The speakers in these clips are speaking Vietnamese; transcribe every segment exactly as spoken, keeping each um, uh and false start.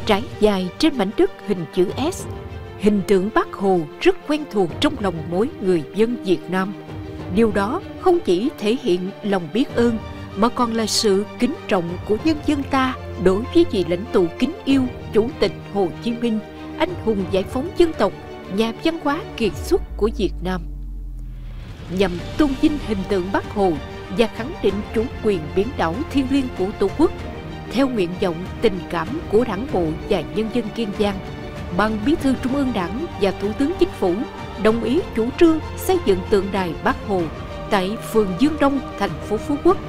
trải dài trên mảnh đất hình chữ S. Hình tượng Bác Hồ rất quen thuộc trong lòng mỗi người dân Việt Nam. Điều đó không chỉ thể hiện lòng biết ơn, mà còn là sự kính trọng của nhân dân ta đối với vị lãnh tụ kính yêu Chủ tịch Hồ Chí Minh, anh hùng giải phóng dân tộc, nhà văn hóa kiệt xuất của Việt Nam. Nhằm tôn vinh hình tượng Bác Hồ và khẳng định chủ quyền biển đảo thiêng liêng của Tổ quốc, theo nguyện vọng tình cảm của Đảng bộ và nhân dân Kiên Giang, Ban Bí thư Trung ương Đảng và Thủ tướng Chính phủ đồng ý chủ trương xây dựng tượng đài Bác Hồ tại phường Dương Đông, thành phố Phú Quốc.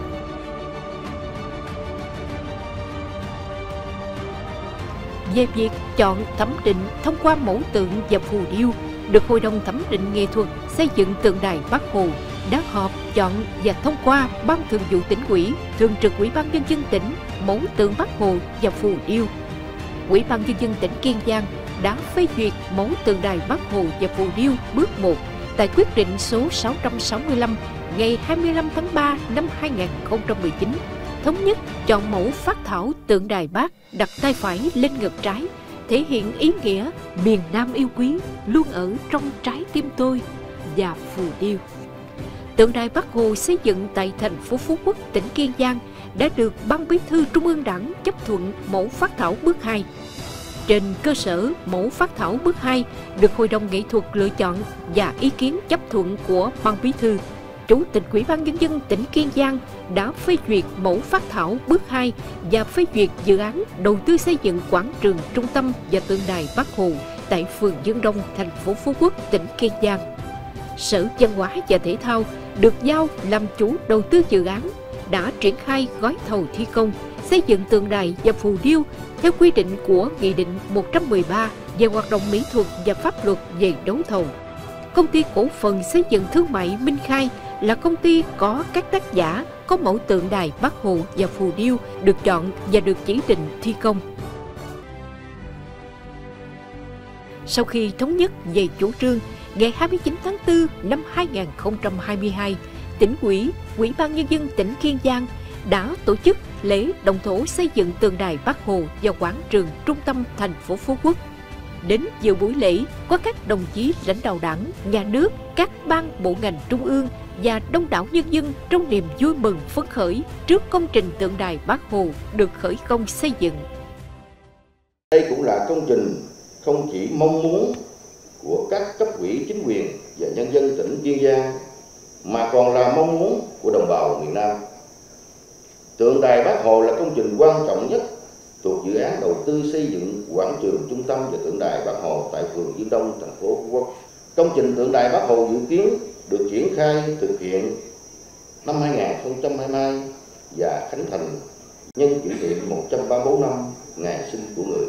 Về việc chọn thẩm định thông qua mẫu tượng và phù điêu, được Hội đồng thẩm định nghệ thuật xây dựng tượng đài Bác Hồ đã họp chọn và thông qua Ban Thường vụ Tỉnh ủy, Thường trực Ủy ban Nhân dân tỉnh mẫu tượng Bác Hồ và phù điêu. Ủy ban Nhân dân tỉnh Kiên Giang đã phê duyệt mẫu tượng đài Bác Hồ và phù điêu bước một tại quyết định số sáu trăm sáu mươi lăm ngày hai mươi lăm tháng ba năm hai nghìn không trăm mười chín, thống nhất chọn mẫu phác thảo tượng đài Bác đặt tay phải lên ngực trái, thể hiện ý nghĩa miền Nam yêu quý luôn ở trong trái tim tôi, và phù điêu. Tượng đài Bác Hồ xây dựng tại thành phố Phú Quốc, tỉnh Kiên Giang đã được Ban Bí thư Trung ương Đảng chấp thuận mẫu phác thảo bước hai. Trên cơ sở mẫu phác thảo bước hai được Hội đồng nghệ thuật lựa chọn và ý kiến chấp thuận của Ban Bí thư, Chủ tịch Ủy ban Nhân dân tỉnh Kiên Giang đã phê duyệt mẫu phác thảo bước hai và phê duyệt dự án đầu tư xây dựng quảng trường trung tâm và tượng đài Bác Hồ tại phường Dương Đông, thành phố Phú Quốc, tỉnh Kiên Giang. Sở Văn hóa và Thể thao được giao làm chủ đầu tư dự án đã triển khai gói thầu thi công xây dựng tượng đài và phù điêu theo quy định của Nghị định một trăm mười ba về hoạt động mỹ thuật và pháp luật về đấu thầu. Công ty cổ phần xây dựng thương mại Minh Khai là công ty có các tác giả có mẫu tượng đài Bác Hồ và phù điêu được chọn và được chỉ định thi công. Sau khi thống nhất về chủ trương, ngày hai mươi chín tháng tư năm hai nghìn không trăm hai mươi hai, Tỉnh ủy, Ủy ban Nhân dân tỉnh Kiên Giang đã tổ chức lễ động thổ xây dựng tượng đài Bác Hồ và quảng trường trung tâm thành phố Phú Quốc. Đến dự buổi lễ có các đồng chí lãnh đạo Đảng, Nhà nước, các ban bộ ngành trung ương và đông đảo nhân dân trong niềm vui mừng phấn khởi trước công trình tượng đài Bác Hồ được khởi công xây dựng. Đây cũng là công trình không chỉ mong muốn của các cấp ủy chính quyền và nhân dân tỉnh Kiên Giang, mà còn là mong muốn của đồng bào miền Nam. Tượng đài Bác Hồ là công trình quan trọng nhất thuộc dự án đầu tư xây dựng quảng trường trung tâm và tượng đài Bác Hồ tại phường Dương Đông, thành phố Phú Quốc. Công trình tượng đài Bác Hồ dự kiến được triển khai thực hiện năm hai nghìn không trăm hai mươi hai và khánh thành nhân kỷ niệm một trăm ba mươi tư năm ngày sinh của người.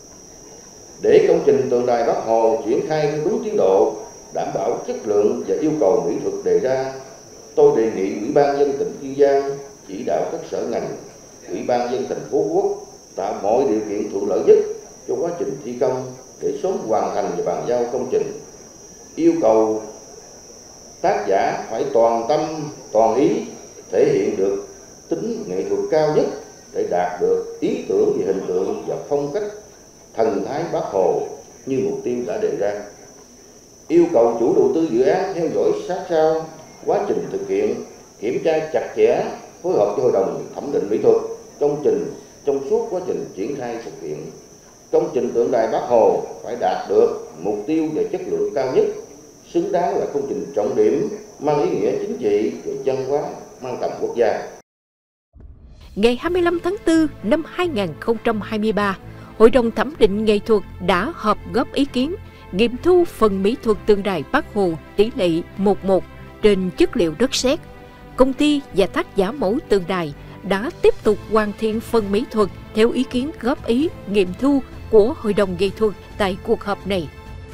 Để công trình tượng đài Bác Hồ triển khai theo đúng tiến độ, đảm bảo chất lượng và yêu cầu mỹ thuật đề ra, tôi đề nghị Ủy ban nhân dân tỉnh Kiên Giang chỉ đạo các sở ngành, Ủy ban nhân dân thành phố Phú Quốc tạo mọi điều kiện thuận lợi nhất cho quá trình thi công để sớm hoàn thành và bàn giao công trình. Yêu cầu tác giả phải toàn tâm, toàn ý, thể hiện được tính nghệ thuật cao nhất để đạt được ý tưởng về hình tượng và phong cách thần thái Bác Hồ như mục tiêu đã đề ra. Yêu cầu chủ đầu tư dự án theo dõi sát sao quá trình thực hiện, kiểm tra chặt chẽ, phối hợp với Hội đồng thẩm định mỹ thuật công trình trong suốt quá trình triển khai thực hiện. Công trình tượng đài Bác Hồ phải đạt được mục tiêu về chất lượng cao nhất, xứng đáng là công trình trọng điểm mang ý nghĩa chính trị và văn hóa mang tầm quốc gia. Ngày hai mươi lăm tháng tư năm hai nghìn không trăm hai mươi ba, Hội đồng thẩm định nghệ thuật đã họp góp ý kiến nghiệm thu phần mỹ thuật tượng đài Bác Hồ tỷ lệ một một trên chất liệu đất sét. Công ty và tác giả mẫu tượng đài đã tiếp tục hoàn thiện phần mỹ thuật theo ý kiến góp ý nghiệm thu của Hội đồng nghệ thuật tại cuộc họp này.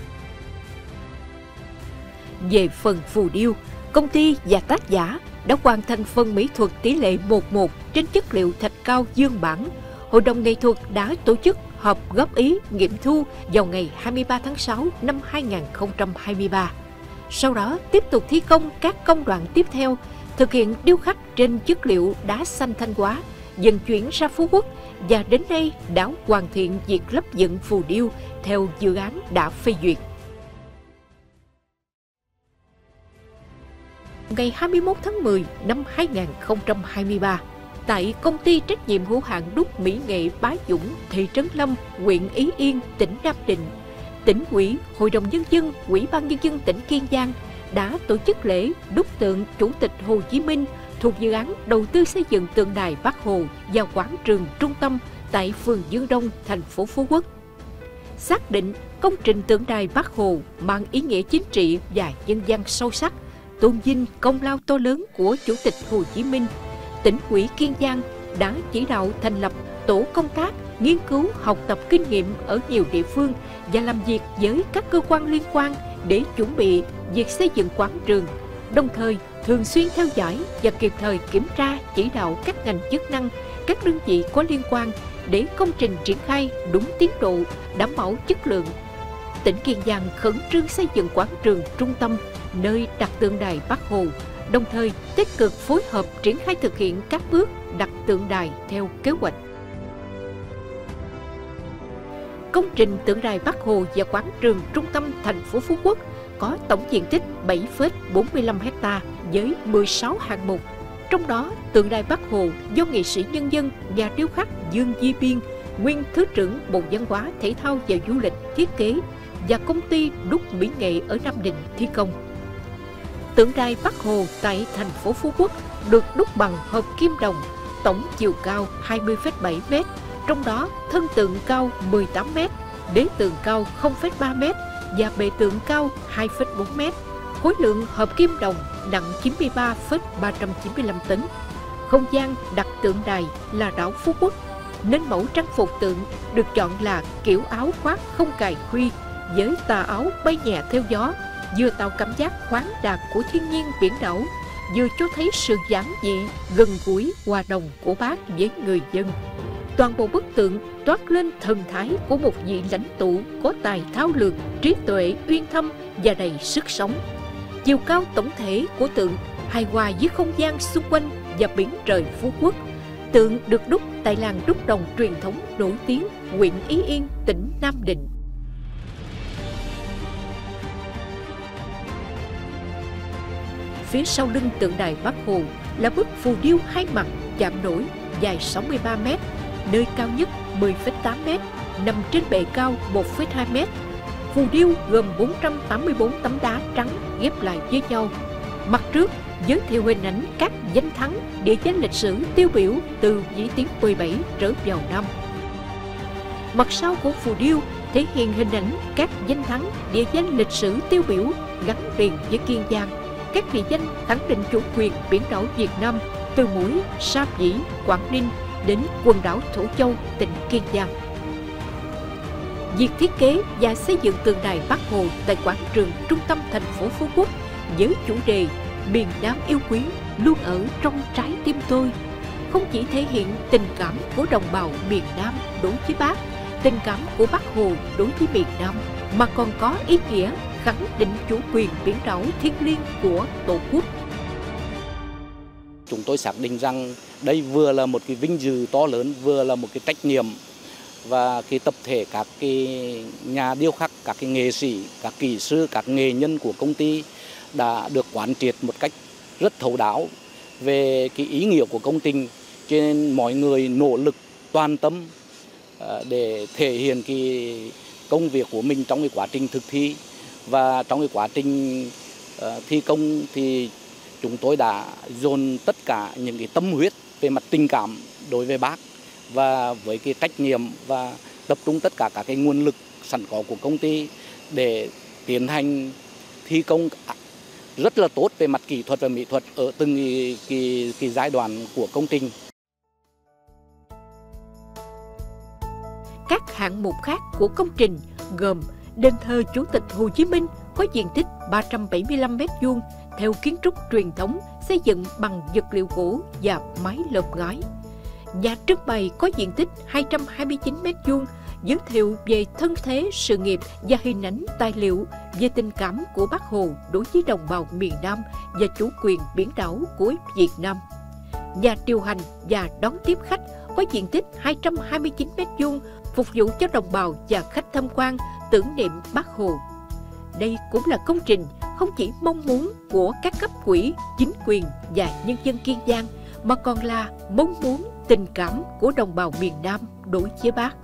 Về phần phù điêu, công ty và tác giả đã hoàn thành phần mỹ thuật tỷ lệ một một trên chất liệu thạch cao dương bản. Hội đồng nghệ thuật đã tổ chức họp góp ý nghiệm thu vào ngày hai mươi ba tháng sáu năm hai nghìn không trăm hai mươi ba. Sau đó tiếp tục thi công các công đoạn tiếp theo, thực hiện điêu khắc trên chất liệu đá xanh Thanh Hóa dần chuyển ra Phú Quốc và đến nay đã hoàn thiện việc lắp dựng phù điêu theo dự án đã phê duyệt. Ngày hai mươi mốt tháng mười năm hai nghìn không trăm hai mươi ba, tại công ty trách nhiệm hữu hạn đúc mỹ nghệ Bá Dũng, thị trấn Lâm, huyện Ý Yên, tỉnh Nam Định, Tỉnh ủy, Hội đồng Nhân dân, Ủy ban Nhân dân tỉnh Kiên Giang đã tổ chức lễ đúc tượng Chủ tịch Hồ Chí Minh thuộc dự án đầu tư xây dựng tượng đài Bác Hồ và quảng trường trung tâm tại phường Dương Đông, thành phố Phú Quốc. Xác định công trình tượng đài Bác Hồ mang ý nghĩa chính trị và nhân văn sâu sắc, tôn vinh công lao to lớn của Chủ tịch Hồ Chí Minh, Tỉnh ủy Kiên Giang đã chỉ đạo thành lập tổ công tác nghiên cứu học tập kinh nghiệm ở nhiều địa phương và làm việc với các cơ quan liên quan để chuẩn bị việc xây dựng quảng trường, đồng thời thường xuyên theo dõi và kịp thời kiểm tra chỉ đạo các ngành chức năng, các đơn vị có liên quan để công trình triển khai đúng tiến độ, đảm bảo chất lượng. Tỉnh Kiên Giang khẩn trương xây dựng quảng trường trung tâm nơi đặt tượng đài Bác Hồ, đồng thời tích cực phối hợp triển khai thực hiện các bước đặt tượng đài theo kế hoạch. Công trình tượng đài Bác Hồ và quảng trường trung tâm thành phố Phú Quốc có tổng diện tích bảy phẩy bốn mươi lăm héc ta với mười sáu hạng mục. Trong đó, tượng đài Bác Hồ do nghệ sĩ nhân dân, nhà điêu khắc Dương Di Biên, nguyên Thứ trưởng Bộ Văn hóa, Thể thao và Du lịch thiết kế và công ty đúc mỹ nghệ ở Nam Định thi công. Tượng đài Bác Hồ tại thành phố Phú Quốc được đúc bằng hợp kim đồng, tổng chiều cao hai mươi phẩy bảy mét, trong đó thân tượng cao mười tám mét, đế tượng cao không phẩy ba mét và bệ tượng cao hai phẩy bốn mét. Khối lượng hợp kim đồng nặng chín mươi ba phẩy ba trăm chín mươi lăm tấn. Không gian đặt tượng đài là đảo Phú Quốc, nên mẫu trang phục tượng được chọn là kiểu áo khoác không cài khuy với tà áo bay nhẹ theo gió, vừa tạo cảm giác khoáng đạt của thiên nhiên biển đảo, vừa cho thấy sự giản dị, gần gũi, hòa đồng của Bác với người dân. Toàn bộ bức tượng toát lên thần thái của một vị lãnh tụ có tài thao lược, trí tuệ uyên thâm và đầy sức sống. Chiều cao tổng thể của tượng hài hòa với không gian xung quanh và biển trời Phú Quốc. Tượng được đúc tại làng đúc đồng truyền thống nổi tiếng huyện Ý Yên, tỉnh Nam Định. Phía sau lưng tượng đài Bác Hồ là bức phù điêu hai mặt chạm nổi dài sáu mươi ba mét, nơi cao nhất mười phẩy tám mét, nằm trên bệ cao một phẩy hai mét. Phù điêu gồm bốn trăm tám mươi tư tấm đá trắng ghép lại với nhau. Mặt trước giới thiệu hình ảnh các danh thắng, địa danh lịch sử tiêu biểu từ Vĩ Tuyến mười bảy trở vào Nam. Mặt sau của phù điêu thể hiện hình ảnh các danh thắng, địa danh lịch sử tiêu biểu gắn liền với Kiên Giang. Các địa danh khẳng định chủ quyền biển đảo Việt Nam từ mũi Sa Vĩ, Quảng Ninh đến quần đảo Thổ Châu, tỉnh Kiên Giang. Việc thiết kế và xây dựng tượng đài Bác Hồ tại quảng trường trung tâm thành phố Phú Quốc với chủ đề Miền Nam yêu quý luôn ở trong trái tim tôi, không chỉ thể hiện tình cảm của đồng bào miền Nam đối với Bác, tình cảm của Bác Hồ đối với miền Nam, mà còn có ý nghĩa khẳng định chủ quyền biển đảo thiêng liêng của Tổ quốc. Chúng tôi xác định rằng đây vừa là một cái vinh dự to lớn, vừa là một cái trách nhiệm, và cái tập thể các cái nhà điêu khắc, các cái nghệ sĩ, các kỹ sư, các nghệ nhân của công ty đã được quán triệt một cách rất thấu đáo về cái ý nghĩa của công trình, cho nên mọi người nỗ lực toàn tâm để thể hiện cái công việc của mình trong cái quá trình thực thi. Và trong cái quá trình thi công thì chúng tôi đã dồn tất cả những cái tâm huyết về mặt tình cảm đối với Bác, và với cái trách nhiệm và tập trung tất cả các cái nguồn lực sẵn có của công ty để tiến hành thi công rất là tốt về mặt kỹ thuật và mỹ thuật ở từng cái, cái, cái giai đoạn của công trình. Các hạng mục khác của công trình gồm đền thờ Chủ tịch Hồ Chí Minh có diện tích ba trăm bảy mươi lăm mét vuông theo kiến trúc truyền thống, xây dựng bằng vật liệu gỗ và mái lợp ngói. Nhà trưng bày có diện tích hai trăm hai mươi chín mét vuông, giới thiệu về thân thế, sự nghiệp và hình ảnh tài liệu về tình cảm của Bác Hồ đối với đồng bào miền Nam và chủ quyền biển đảo của Việt Nam. nhà điều hành và đón tiếp khách có diện tích hai trăm hai mươi chín mét vuông, phục vụ cho đồng bào và khách tham quan tưởng niệm Bác Hồ. Đây cũng là công trình không chỉ mong muốn của các cấp ủy, chính quyền và nhân dân Kiên Giang, mà còn là mong muốn tình cảm của đồng bào miền Nam đối với Bác.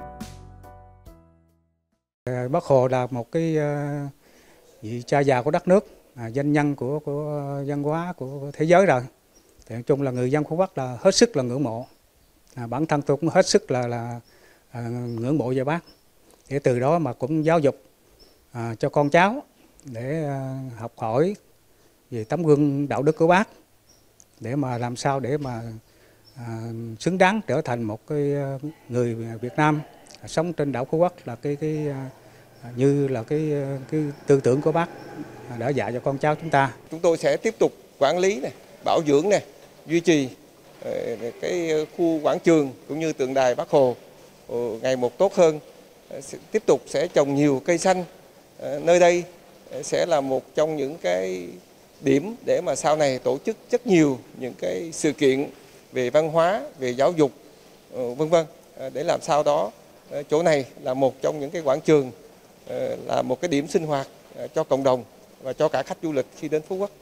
Bác Hồ là một cái vị cha già của đất nước, danh nhân của của văn hóa của thế giới rồi. Thì nói chung là người dân Phú Quốc là hết sức là ngưỡng mộ. À, bản thân tôi cũng hết sức là là à, ngưỡng mộ về Bác. Để từ đó mà cũng giáo dục à, cho con cháu để à, học hỏi về tấm gương đạo đức của Bác, để mà làm sao để mà à, xứng đáng trở thành một cái người Việt Nam à, sống trên đảo Phú Quốc, là cái cái à, như là cái cái tư tưởng của Bác đã dạy cho con cháu chúng ta. Chúng tôi sẽ tiếp tục quản lý này, bảo dưỡng này, duy trì cái khu quảng trường cũng như tượng đài Bác Hồ ngày một tốt hơn. Tiếp tục sẽ trồng nhiều cây xanh. Nơi đây sẽ là một trong những cái điểm để mà sau này tổ chức rất nhiều những cái sự kiện về văn hóa, về giáo dục, vân vân, để làm sao đó chỗ này là một trong những cái quảng trường, là một cái điểm sinh hoạt cho cộng đồng và cho cả khách du lịch khi đến Phú Quốc.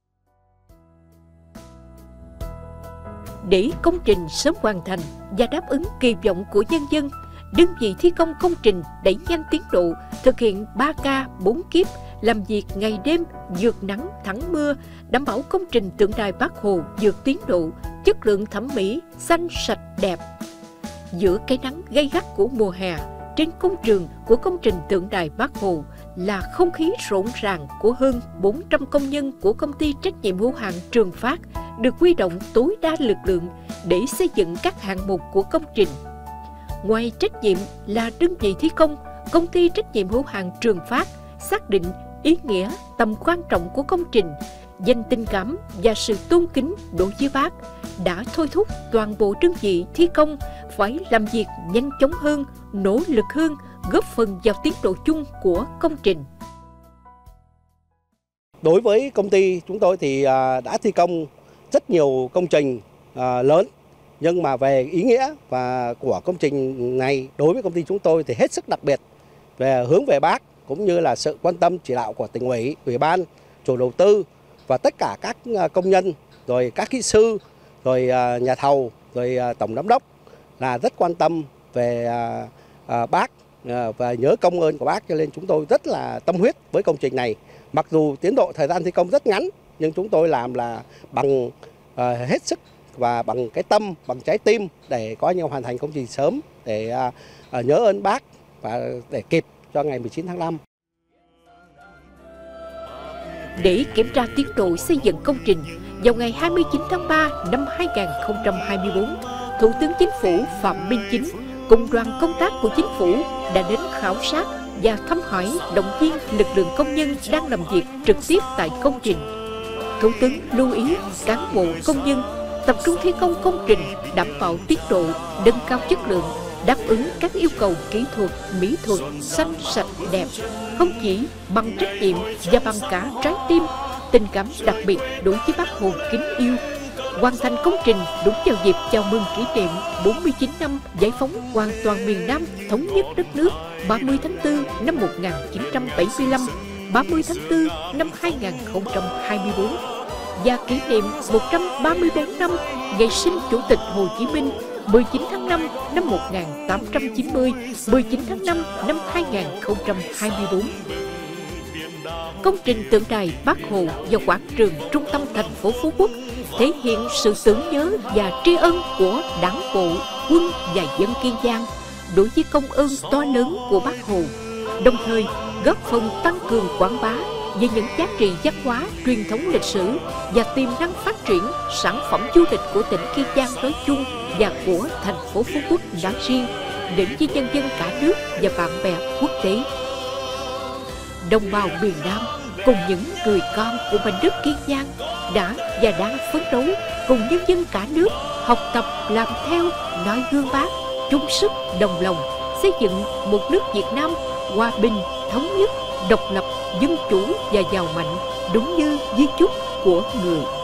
Để công trình sớm hoàn thành và đáp ứng kỳ vọng của nhân dân, đơn vị thi công công trình đẩy nhanh tiến độ, thực hiện ba ca bốn kíp, làm việc ngày đêm, vượt nắng thắng mưa, đảm bảo công trình tượng đài Bác Hồ vượt tiến độ, chất lượng thẩm mỹ, xanh sạch đẹp. Giữa cái nắng gay gắt của mùa hè, trên công trường của công trình tượng đài Bác Hồ là không khí rộn ràng của hơn bốn trăm công nhân của công ty trách nhiệm hữu hạn Trường Phát, được huy động tối đa lực lượng để xây dựng các hạng mục của công trình. Ngoài trách nhiệm là đơn vị thi công, công ty trách nhiệm hữu hạn Trường Phát xác định ý nghĩa, tầm quan trọng của công trình, dành tình cảm và sự tôn kính đối với Bác, đã thôi thúc toàn bộ đơn vị thi công phải làm việc nhanh chóng hơn, nỗ lực hơn, góp phần vào tiến độ chung của công trình. Đối với công ty chúng tôi thì đã thi công rất nhiều công trình lớn, nhưng mà về ý nghĩa và của công trình này đối với công ty chúng tôi thì hết sức đặc biệt, về hướng về Bác cũng như là sự quan tâm chỉ đạo của tỉnh ủy, ủy ban, chủ đầu tư và tất cả các công nhân, rồi các kỹ sư, rồi nhà thầu, rồi tổng giám đốc là rất quan tâm về Bác và nhớ công ơn của Bác, cho nên chúng tôi rất là tâm huyết với công trình này. Mặc dù tiến độ thời gian thi công rất ngắn, nhưng chúng tôi làm là bằng uh, hết sức và bằng cái tâm, bằng trái tim để có nhau hoàn thành công trình sớm, để uh, uh, nhớ ơn Bác và để kịp cho ngày mười chín tháng năm. Để kiểm tra tiến độ xây dựng công trình, vào ngày hai mươi chín tháng ba năm hai nghìn không trăm hai mươi tư, Thủ tướng Chính phủ Phạm Minh Chính cùng đoàn công tác của Chính phủ đã đến khảo sát và thăm hỏi, động viên lực lượng công nhân đang làm việc trực tiếp tại công trình. Thủ tướng lưu ý cán bộ công nhân tập trung thi công công trình, đảm bảo tiến độ, nâng cao chất lượng, đáp ứng các yêu cầu kỹ thuật, mỹ thuật, xanh sạch đẹp, không chỉ bằng trách nhiệm và bằng cả trái tim, tình cảm đặc biệt đối với Bác Hồ kính yêu. Hoàn thành công trình đúng vào dịp chào mừng kỷ niệm bốn mươi chín năm giải phóng hoàn toàn miền Nam, thống nhất đất nước ba mươi tháng tư năm một nghìn chín trăm bảy mươi lăm, ba mươi tháng tư năm hai nghìn không trăm hai mươi tư và kỷ niệm một trăm ba mươi tư năm ngày sinh Chủ tịch Hồ Chí Minh mười chín tháng năm năm một nghìn tám trăm chín mươi, mười chín tháng năm năm hai nghìn không trăm hai mươi tư. Công trình tượng đài Bác Hồ và quảng trường trung tâm thành phố Phú Quốc thể hiện sự tưởng nhớ và tri ân của Đảng bộ, quân và dân Kiên Giang đối với công ơn to lớn của Bác Hồ, đồng thời góp phần tăng cường quảng bá về những giá trị văn hóa, truyền thống lịch sử và tiềm năng phát triển sản phẩm du lịch của tỉnh Kiên Giang nói chung và của thành phố Phú Quốc nói riêng đến với nhân dân cả nước và bạn bè quốc tế. Đồng bào miền Nam cùng những người con của mảnh đất Kiên Giang đã và đang phấn đấu cùng nhân dân cả nước học tập làm theo noi gương Bác, chung sức đồng lòng xây dựng một nước Việt Nam hòa bình, thống nhất, độc lập, dân chủ và giàu mạnh, đúng như di chúc của người.